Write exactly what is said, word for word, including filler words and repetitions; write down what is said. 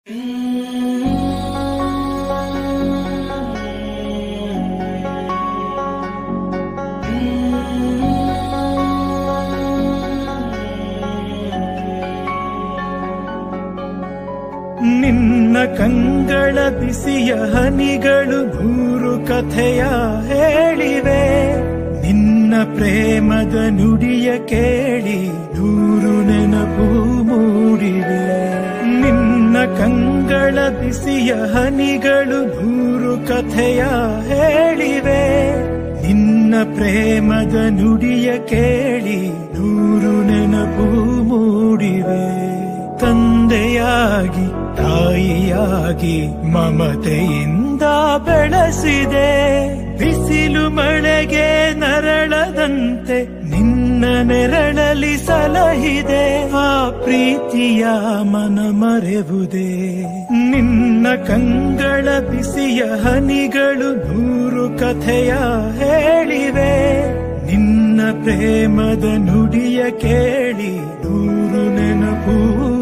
ನಿನ್ನ ಕಂಗಳ ಬಿಸಿಯ ಹನಿಗಳು ನೂರು ಕಥೆಯ ಹೇಳಿವೆ. ನಿನ್ನ ಪ್ರೇಮದ ನುಡಿಯ ಕೇಳಿ ನೂರು ನೆನಪು ಮೂಡಿವೆ. ನಿನ್ನ ಕಂಗಳ ಬಿಸಿಯ ಹನಿಗಳು ನೂರು ಕಥೆಯ ಹೇಳಿವೆ. ನಿನ್ನ ಪ್ರೇಮದ ನುಡಿಯ ಕೇಳಿ ನೂರು ನೆನಪು ಮೂಡಿವೆ. ತಂದೆಯಾಗಿ ತಾಯಿಯಾಗಿ ಮಮತೆಯಿಂದ ಬೆಳೆಸಿದೆ. ಬಿಸಿಲು ಮಳೆಗೆ ನರಳದಂತೆ ನಿನ್ನ ನೆರಳಲಿ ಸಲಹಿದೆ. ಆ ಪ್ರೀತಿಯ ಮನ ಮರೆವುದೇ. ನಿನ್ನ ಕಂಗಳ ಬಿಸಿಯ ಹನಿಗಳು ನೂರು ಕಥೆಯ ಹೇಳಿವೆ. ನಿನ್ನ ಪ್ರೇಮದ ನುಡಿಯ ಕೇಳಿ ನೂರು ನೆನಪು